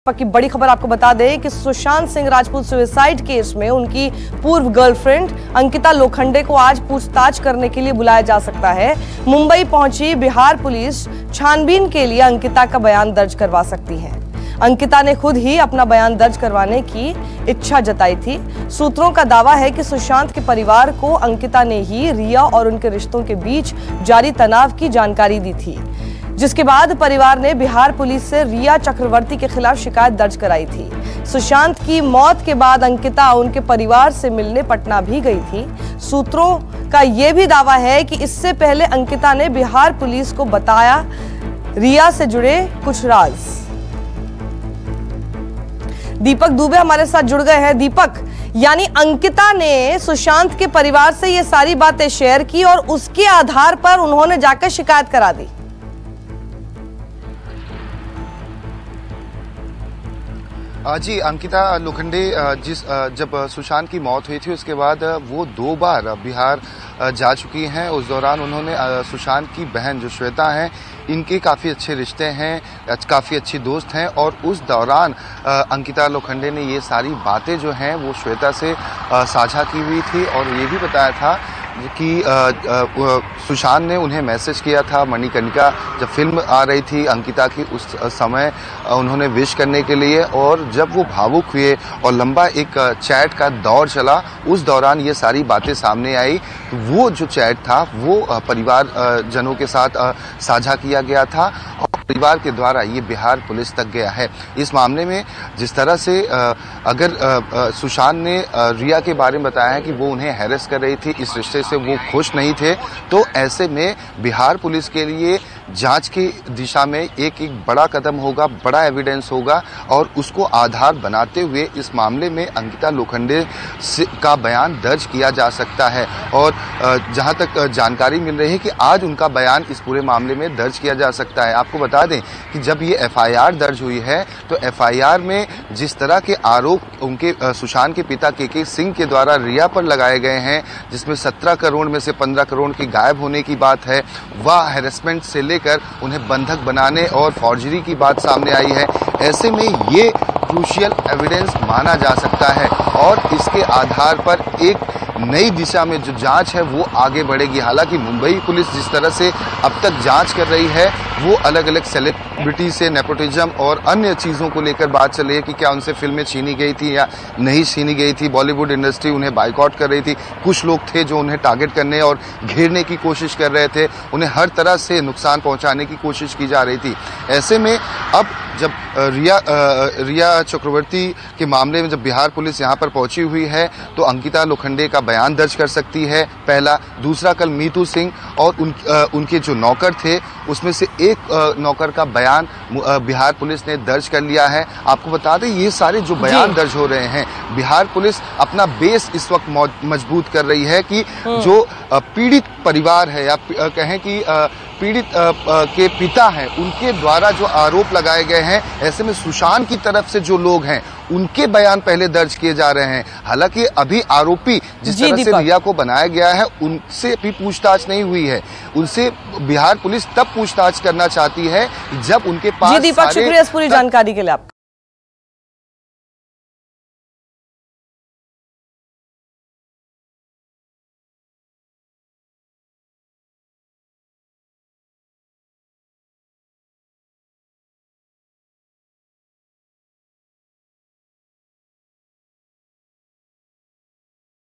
वक्त की बड़ी खबर आपको बता दें कि सुशांत सिंह राजपूत सुसाइड केस में उनकी पूर्व गर्लफ्रेंड अंकिता लोखंडे को आज पूछताछ करने के लिए बुलाया जा सकता है। मुंबई पहुंची बिहार पुलिस छानबीन के लिए अंकिता का बयान दर्ज करवा सकती है। अंकिता ने खुद ही अपना बयान दर्ज करवाने की इच्छा जताई थी। सूत्रों का दावा है कि सुशांत के परिवार को अंकिता ने ही रिया और उनके रिश्तों के बीच जारी तनाव की जानकारी दी थी, जिसके बाद परिवार ने बिहार पुलिस से रिया चक्रवर्ती के खिलाफ शिकायत दर्ज कराई थी। सुशांत की मौत के बाद अंकिता उनके परिवार से मिलने पटना भी गई थी। सूत्रों का यह भी दावा है कि इससे पहले अंकिता ने बिहार पुलिस को बताया रिया से जुड़े कुछ राज। दीपक दुबे हमारे साथ जुड़ गए हैं। दीपक, यानी अंकिता ने सुशांत के परिवार से ये सारी बातें शेयर की और उसके आधार पर उन्होंने जाकर शिकायत करा दी। जी, अंकिता लोखंडे जब सुशांत की मौत हुई थी उसके बाद वो 2 बार बिहार जा चुकी हैं। उस दौरान उन्होंने सुशांत की बहन जो श्वेता हैं, इनके काफ़ी अच्छे रिश्ते हैं, काफ़ी अच्छी दोस्त हैं, और उस दौरान अंकिता लोखंडे ने ये सारी बातें जो हैं वो श्वेता से साझा की हुई थी और ये भी बताया था कि सुशांत ने उन्हें मैसेज किया था। मणिकर्णिका जब फिल्म आ रही थी अंकिता की, उस समय उन्होंने विश करने के लिए, और जब वो भावुक हुए और लंबा एक चैट का दौर चला, उस दौरान ये सारी बातें सामने आई। तो वो जो चैट था वो परिवार जनों के साथ साझा किया गया था और परिवार के द्वारा ये बिहार पुलिस तक गया है। इस मामले में जिस तरह से अगर सुशांत ने रिया के बारे में बताया है कि वो उन्हें हैरेस कर रही थी, इस रिश्ते से वो खुश नहीं थे, तो ऐसे में बिहार पुलिस के लिए जांच की दिशा में एक बड़ा कदम होगा, बड़ा एविडेंस होगा, और उसको आधार बनाते हुए इस मामले में अंकिता लोखंडे का बयान दर्ज किया जा सकता है। और जहां तक जानकारी मिल रही है कि आज उनका बयान इस पूरे मामले में दर्ज किया जा सकता है। आपको बता दें कि जब ये एफआईआर दर्ज हुई है तो एफआईआर में जिस तरह के आरोप उनके सुशांत के पिता के सिंह के द्वारा रिया पर लगाए गए हैं, जिसमें 17 करोड़ में से 15 करोड़ की गायब होने की बात है, वह हैरेसमेंट से लेकर उन्हें बंधक बनाने और फॉर्जरी की बात सामने आई है। ऐसे में ये क्रूशियल एविडेंस माना जा सकता है और इसके आधार पर एक नई दिशा में जो जांच है वो आगे बढ़ेगी। हालांकि मुंबई पुलिस जिस तरह से अब तक जांच कर रही है, वो अलग अलग सेलिब्रिटी से नेपोटिज्म और अन्य चीज़ों को लेकर बात चल रही है कि क्या उनसे फिल्में छीनी गई थी या नहीं छीनी गई थी। बॉलीवुड इंडस्ट्री उन्हें बाइकआउट कर रही थी, कुछ लोग थे जो उन्हें टारगेट करने और घेरने की कोशिश कर रहे थे, उन्हें हर तरह से नुकसान पहुंचाने की कोशिश की जा रही थी। ऐसे में अब जब रिया चक्रवर्ती के मामले में जब बिहार पुलिस यहाँ पर पहुंची हुई है तो अंकिता लोखंडे का बयान दर्ज कर सकती है, पहला। दूसरा, कल मीतू सिंह और उनके जो नौकर थे उसमें से एक नौकर का बयान बिहार पुलिस ने दर्ज कर लिया है। आपको बता दें ये सारे जो बयान दर्ज हो रहे हैं, बिहार पुलिस अपना बेस इस वक्त मजबूत कर रही है कि जो पीड़ित परिवार है या कहें कि पीड़ित के पिता हैं, उनके द्वारा जो आरोप लगाए गए हैं, ऐसे में सुशांत की तरफ से जो लोग हैं उनके बयान पहले दर्ज किए जा रहे हैं। हालांकि अभी आरोपी जिस तरह से रिया को बनाया गया है उनसे भी पूछताछ नहीं हुई है। उनसे बिहार पुलिस तब पूछताछ करना चाहती है जब उनके पास। जी दीपक, शुक्रिया इस पूरी जानकारी के लिए। आप